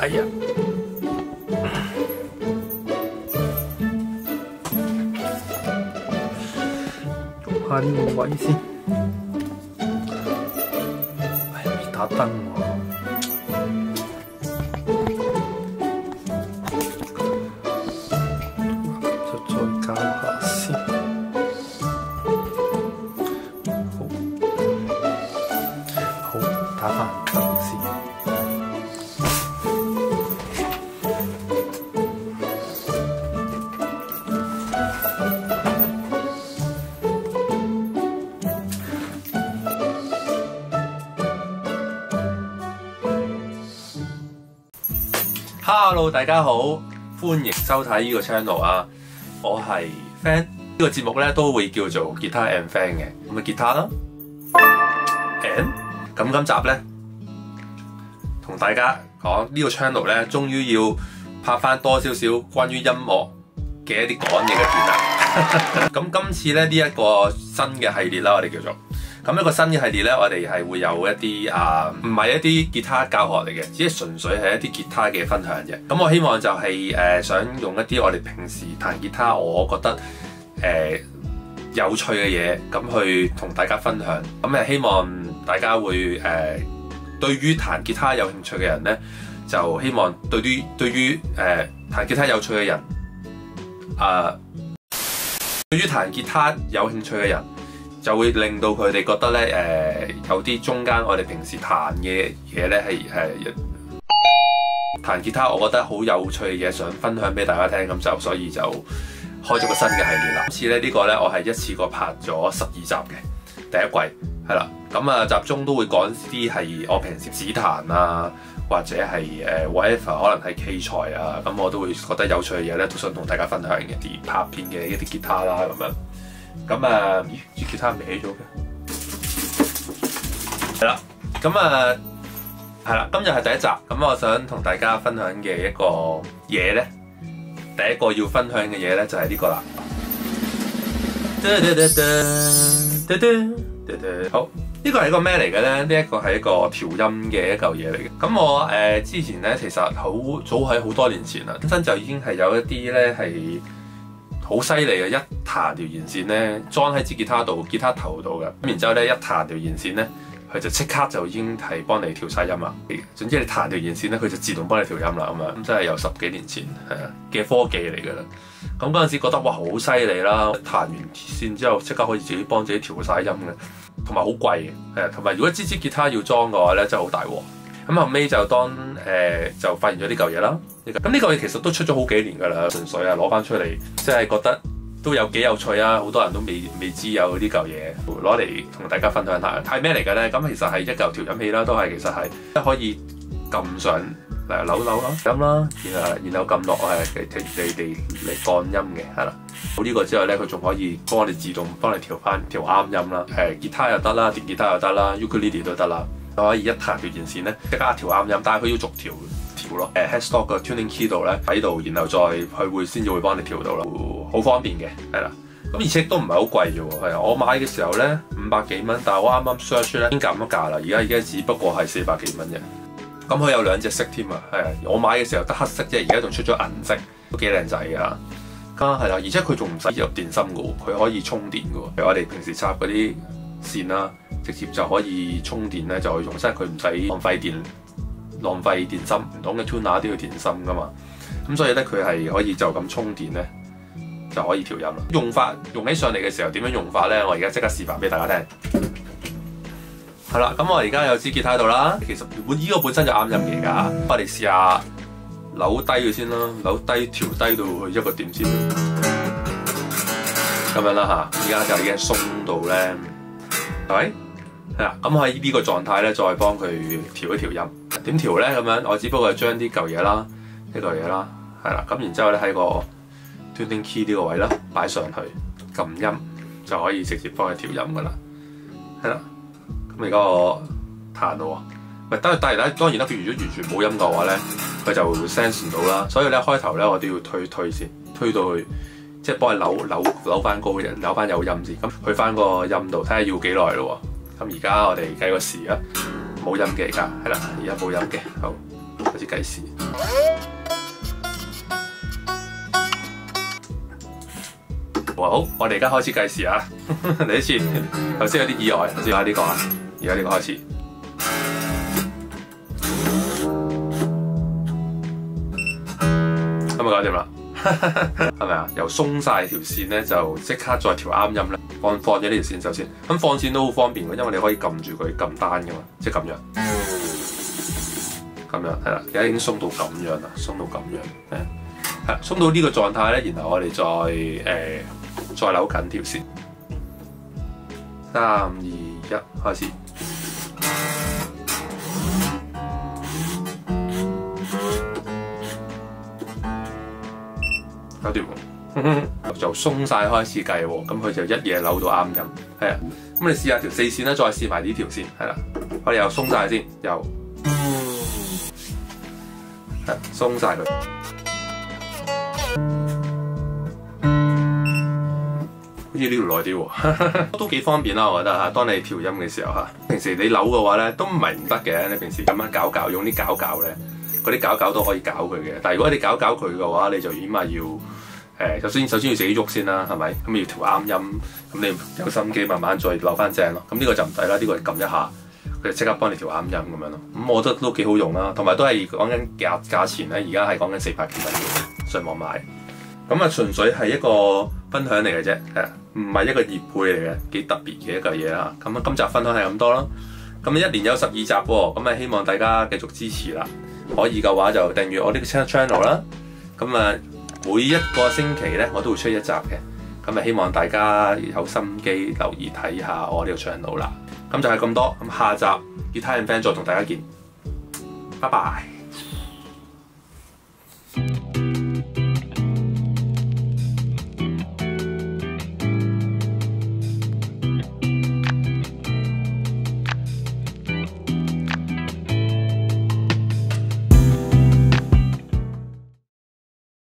哎呀，做下呢個位先。哎呀，未打燈喎。Hello， 大家好，歡迎收睇呢個 channel 啊！我係 Fan， 呢個節目咧都會叫做吉他 and Fan 嘅，咁啊吉他啦 ，and 咁今集咧同大家講呢個 channel 咧，終於要拍翻多少少關於音樂嘅一啲講嘢嘅片啦。咁今次咧呢一個新嘅系列啦，我哋叫做。咁一個新嘅系列咧，我哋係會有一啲唔係一啲吉他教學嚟嘅，只係純粹係一啲吉他嘅分享啫。咁我希望就係想用一啲我哋平時彈吉他，我覺得有趣嘅嘢，咁去同大家分享。咁希望大家會對於彈吉他有興趣嘅人咧，就希望對於彈吉他有趣嘅人，對於彈吉他有興趣嘅人。就會令到佢哋覺得咧，有啲中間我哋平時彈嘅嘢咧係彈吉他，我覺得好有趣嘅嘢想分享俾大家聽，咁就所以就開咗個新嘅系列啦。今次咧呢個咧我係一次過拍咗12集嘅第一季，係啦，咁集中都會講啲係我平時指彈啊，或者係whatever 可能係器材啊，咁我都會覺得有趣嘅嘢咧，都想同大家分享嘅啲拍片嘅一啲吉他啦咁樣。咁咦，支吉他歪咗嘅，係啦，咁係啦，今日係第一集，咁我想同大家分享嘅一個嘢咧，第一個要分享嘅嘢咧就係呢個啦。好，呢個係一個咩嚟嘅咧？呢一個係一個調音嘅一嚿嘢嚟嘅。咁我之前咧其實好早喺好多年前啦，本身就已經係有一啲咧係。好犀利嘅，一彈條弦線咧，裝喺支吉他度，吉他頭度嘅。咁然之後咧，一彈條弦線咧，佢就即刻就已經係幫你調晒音啦。總之你彈條弦線咧，佢就自動幫你調音啦。咁樣咁真係有10幾年前嘅科技嚟㗎啦。咁嗰陣時覺得哇好犀利啦！彈完線之後，即刻可以自己幫自己調晒音嘅，同埋好貴嘅。同埋如果支吉他要裝嘅話咧，真係好大鑊。咁後尾就就發現咗呢嚿嘢啦。咁呢嚿嘢其實都出咗好幾年㗎啦，純粹攞翻出嚟，即係覺得都有幾有趣啊！好多人都未知有呢嚿嘢，攞嚟同大家分享下。係咩嚟嘅咧？咁其實係一嚿調音器啦，都係其實係可以撳上扭啦音啦，然後撳落嚟降音嘅，係啦。好呢個之後咧，佢仲可以幫你自動幫你調啱音啦。吉他又得啦，電吉他又得啦 ，ukulele 都得啦。可以一彈條弦線咧，即刻調啱音，但係佢要逐條咯。headstock 個 tuning key 度咧喺度，然後再佢先至會幫你調到啦，好方便嘅，係啦。咁而且都唔係好貴啫喎，係啊。我買嘅時候咧500幾蚊，但係我啱啱 search 咧已經減咗價啦，而家只不過係400幾蚊啫。咁佢有2隻色添啊，係啊。我買嘅時候得黑色啫，而家仲出咗銀色，都幾靚仔噶。係啦，而且佢仲唔使入電芯噶喎，佢可以充電噶喎。譬如我哋平時插嗰啲線啦，直接就可以充電咧，就可以用，即係佢唔使浪費電芯，唔同嘅 tuner 都要電芯噶嘛。咁所以咧，佢係可以就咁充電咧，就可以調音啦。用起上嚟嘅時候點樣用法咧？我而家即刻示範俾大家聽。係啦，咁我而家有支吉他喺度啦。其實呢個本身就啱音嘅㗎。我哋試下扭低佢先啦，扭低調低到去一個點先。咁樣啦嚇，而家就已經鬆到咧，係咪？係啦，咁喺呢個狀態咧，再幫佢調一調音。點調咧？咁樣我只不過係將呢嚿嘢啦，呢嚿嘢啦，係啦。咁然之後咧喺個 tuning key 呢個位啦，擺上去撳音就可以直接幫佢調音噶啦。係啦，咁而家我彈咯喎。喂，但係當然啦，佢如果完全冇音嘅話咧，佢就會 sense 唔到啦。所以咧開頭咧我都要推先，推到去即係幫佢扭翻高嘅，扭翻有音先。咁去翻個音度睇下要幾耐咯喎。咁而家我哋計個時啊，冇音嘅而家，係啦，而家冇音嘅，好開始。 始計時。好，我哋而家開始計時啊！第一次，頭先有啲意外，試下呢個啊，而家呢個開始。咁咪搞掂啦，係咪啊？由鬆晒條線咧，就即刻再調啱音咧。放咗呢條線首先，咁放線都好方便嘅，因為你可以撳住佢撳單嘅嘛，即係咁樣，咁樣係啦。而家已經鬆到咁樣啦，鬆到咁樣，係鬆到呢個狀態咧，然後我哋再扭緊條線。3、2、1，開始。搞掂喎，就鬆晒開始計喎，咁佢就一嘢扭到啱音，係啊。咁你試下條4線啦，再試埋呢條線，係啦。我哋又鬆晒先，又係鬆晒佢。好似呢條耐啲喎，都幾方便啦，我覺得嚇。當你調音嘅時候嚇，平時你扭嘅話咧都唔係唔得嘅。你平時咁樣搞用啲搞咧，嗰啲搞都可以搞佢嘅。但係如果你搞佢嘅話，你就起碼要首先要自己喐先啦，係咪？咁要調啱音，咁你有心機慢慢再扭翻正咯。咁呢個就唔使啦，呢個撳一下，佢就即刻幫你調啱音咁樣咯。咁我覺得都幾好用啦，同埋都係講緊價錢咧，而家係講緊400幾蚊嘅上網買。咁啊，純粹係一個分享嚟嘅啫，係唔係一個業配嚟嘅，幾特別嘅一個嘢啦。咁啊，今集分享係咁多啦。咁一年有12集喎，咁啊希望大家繼續支持啦。可以嘅話就訂閱我呢個 channel 啦。咁啊，每一個星期咧我都會出一集嘅。咁啊，希望大家有心機留意睇下我呢個 channel 啦。咁就係咁多。咁下集Guitar and Fan 再同大家見，拜拜。